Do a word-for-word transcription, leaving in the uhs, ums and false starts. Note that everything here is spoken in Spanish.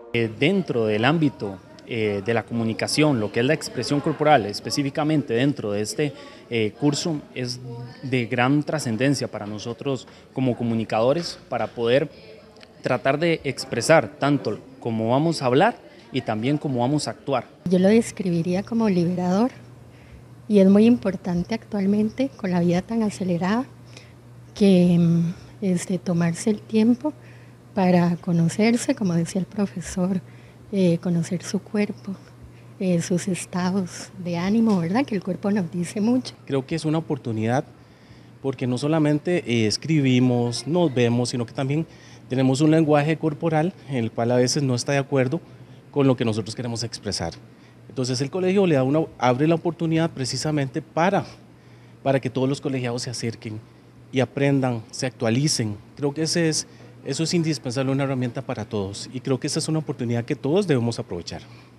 Eh, dentro del ámbito eh, de la comunicación, lo que es la expresión corporal, específicamente dentro de este eh, curso, es de gran trascendencia para nosotros como comunicadores, para poder tratar de expresar tanto cómo vamos a hablar y también cómo vamos a actuar. Yo lo describiría como liberador, y es muy importante actualmente con la vida tan acelerada que este, tomarse el tiempo para conocerse, como decía el profesor, eh, conocer su cuerpo, eh, sus estados de ánimo, ¿verdad? Que el cuerpo nos dice mucho. Creo que es una oportunidad porque no solamente eh, escribimos, nos vemos, sino que también tenemos un lenguaje corporal en el cual a veces no está de acuerdo con lo que nosotros queremos expresar. Entonces el colegio le da una, abre la oportunidad precisamente para, para que todos los colegiados se acerquen y aprendan, se actualicen. Creo que ese es, eso es indispensable, una herramienta para todos, y creo que esa es una oportunidad que todos debemos aprovechar.